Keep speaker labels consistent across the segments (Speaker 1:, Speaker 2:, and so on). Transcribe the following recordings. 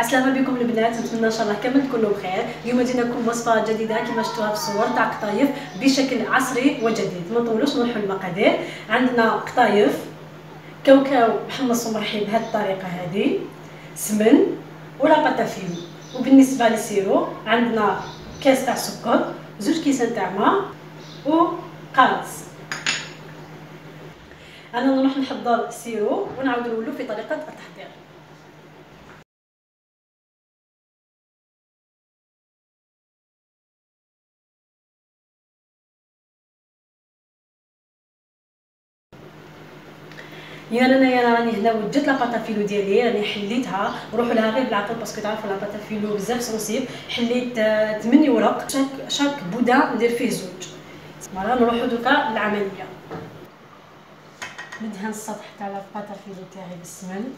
Speaker 1: عسلامة بكم البنات، نتمنى ان شاء الله كامل تكونوا بخير. اليوم جينا لكم وصفه جديده كما شفتوها في الصور تاع قطايف بشكل عصري وجديد. ما نطولوش نروحوا للمقادير. عندنا قطايف، كاوكاو محمص ومرحي بهذه الطريقه هذه، سمن ولا باتافيل. وبالنسبه للسيرو عندنا كاس تاع سكر، 2 كيسان تاع ماء وقارص. انا نروح نحضر السيرو ونعاود نولوا في طريقه التحضير. انا راني هنا وجدت لاباطافيلو ديالي، راني حليتها. روحوا لها غير بالعقل باسكو تعرفوا لاباطافيلو بزاف سونسيب. حليت 8 ورق، شاك بودان ندير فيه 2. فوالا نروحوا دوكا للعمليه. ندهن السطح تاع لاباطافيلو تاعي بالسمن.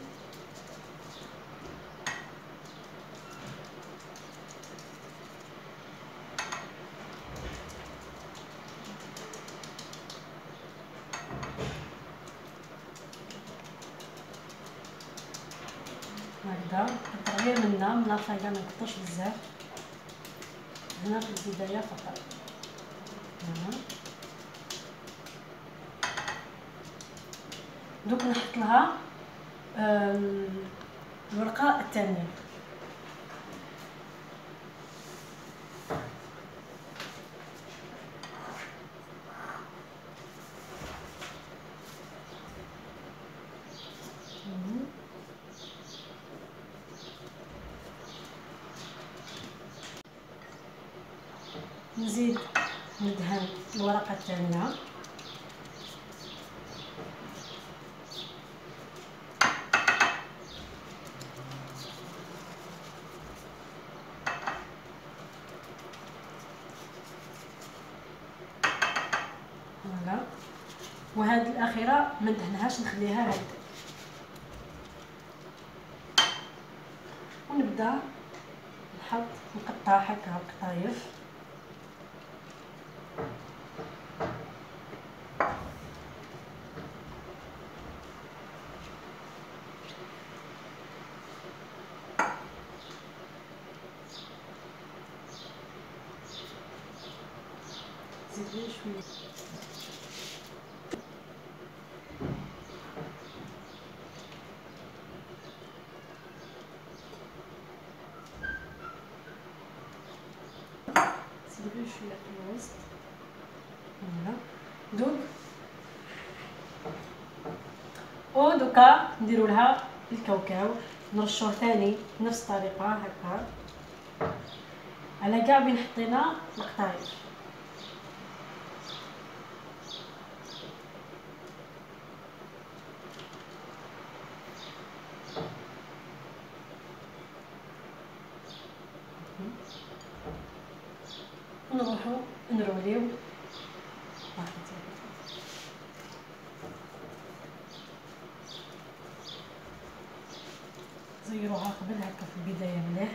Speaker 1: هكذا نكثر غير من النافع كاع ما نكثرش بزاف هنا في البدايه فقط. دوك نحط لها الورقه الثانيه. نزيد ندهن الورقه الثانيه. فوالا، وهذه الاخيره ما ندهنهاش، نخليها هكذا. ونبدا نقطع هكا القطايف. زيد غير شويه. زيد غير شويه في الوسط. فوالا دوكا نديروا لها الكاوكاو، نرشوه ثاني بنفس الطريقه هكا على كاع بين حطينا القطايف. ونروحوا نروليو زيروها قبل هكا في البدايه مليح.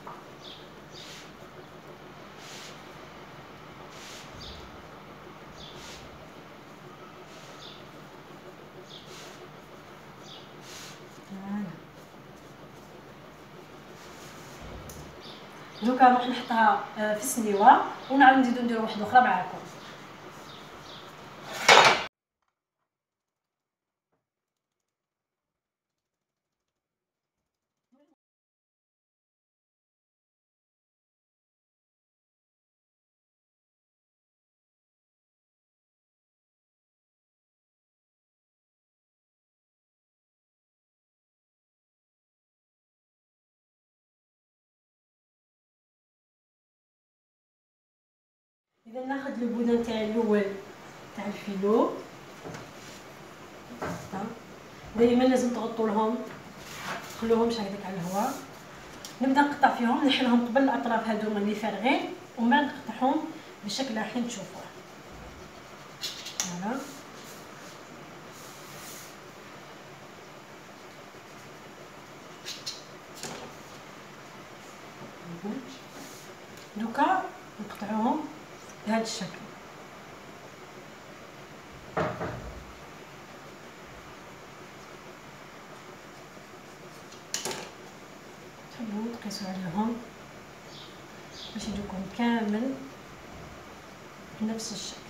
Speaker 1: دوكا نروح نحطها في السنيوه ونعاود نزيدو نديرو واحده اخرى معاكم. اذا ناخذ البودان تاعي الاول تاع الفيلو. دائما لازم تغطوا لهم، خلوهمش هكذاك على الهواء. نبدا نقطع فيهم، نحلهم قبل الاطراف هذوما اللي فارغين ومن بعد نقطعهم بالشكل اللي راح تشوفوه. فوالا دوكا نقطعوهم بهذا الشكل. تحبوا بنفس الشكل.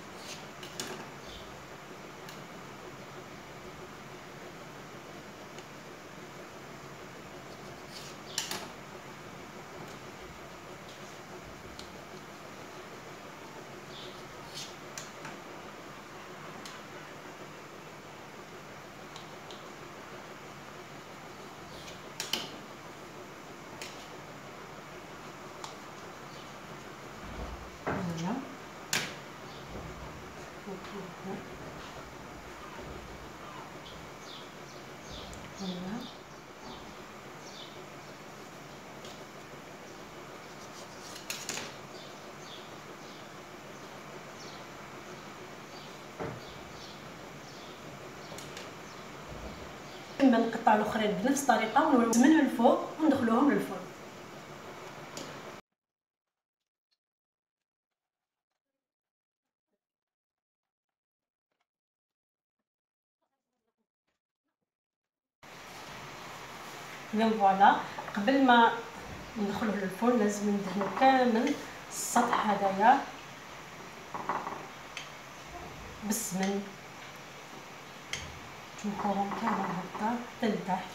Speaker 1: كما القطع الاخرين بنفس الطريقه ونولوا من الفوق وندخلوهم للفرن. اذا فوالا، قبل ما ندخلوه للفرن لازم ندهنو كامل السطح هذايا بالسمن، نحطوهم كامل هكا حتى لتحت.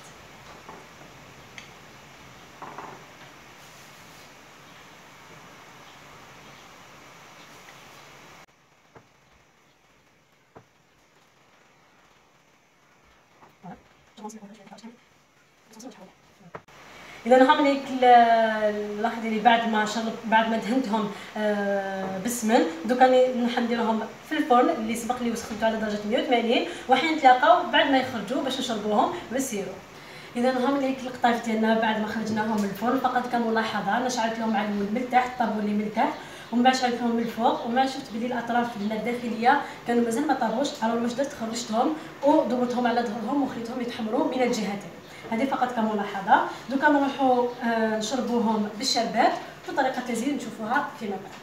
Speaker 1: اذا هاهم هيك الاخ ديالي بعد ما دهنتهم بالسمن، دوكا نديرهم في الفرن اللي سبق لي وسخنته على درجه 180، وحين نتلاقاو بعد ما يخرجوا باش نشربوهم بالسيرو. اذا هاهم هيك القطايف ديالنا بعد ما خرجناهم من الفرن. فقط كملاحظه، انا شعلت لهم على الأول من تحت، طابوا لي من تحت، ومن بعد شعلت لهم من الفوق، وما شفت بلي الاطراف ديالنا الداخليه كانوا مازال ما طابوش. الو واش درت؟ خرجتهم ودورتهم على ظهرهم وخليتهم يتحمروا من الجهتين. هذه فقط كملاحظه. دوكا نروحوا نشربوهم بالشربات بطريقه تزيين نشوفوها فيما بعد.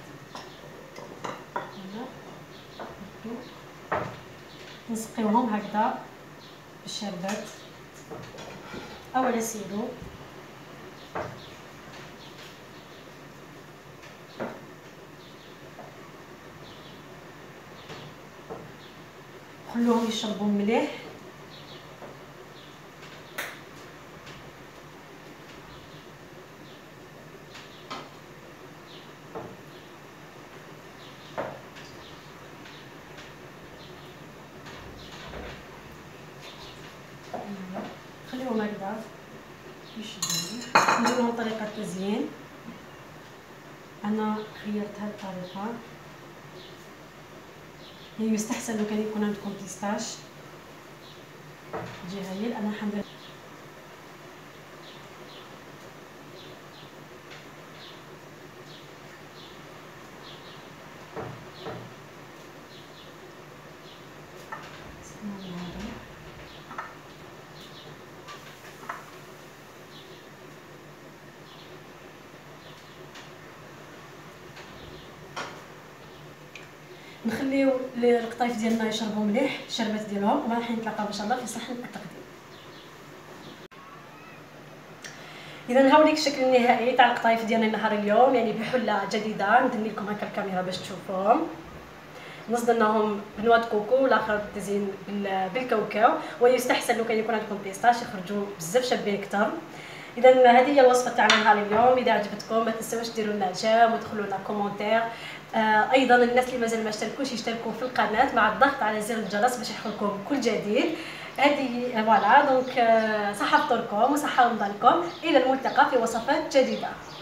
Speaker 1: نسقيوهم هكذا بالشربات او على سيرو. خلوهم يشربوا مليح. خليهم هكذا يشدوا. ندير لهم طريقه تزيين. انا خيرت هذه الطريقه، يعني يستحسن لو كان يكون عندكم بيستاش يجي هايل. انا حندير نخليو القطايف ديالنا يشربوا مليح الشربات ديالهم، وما راح نتلاقاو ان شاء الله في صحن التقديم. اذا هاوليك الشكل النهائي تاع القطايف ديالنا نهار اليوم، يعني بحله جديده. ندني لكم هكا الكاميرا باش تشوفوهم. نصدناهم بنواد كوكو والاخر بالتزيين بالكاوكاو، ويستحسن لو كان يكون عندكم بيستاش يخرجوا بزاف شابين اكثر. اذا هذه هي الوصفه تاعنا نهار اليوم. اذا عجبتكم ما تنساوش ديروا لنا جيم ودخلوا لنا كومونتير. ايضا الناس اللي مازال ما اشتركوش يشتركوا في القناه مع الضغط على زر الجرس باش يحصلكم كل جديد. هذه فوالا دونك صحه فطوركم وصحه رمضانكم. الى الملتقى في وصفات جديده.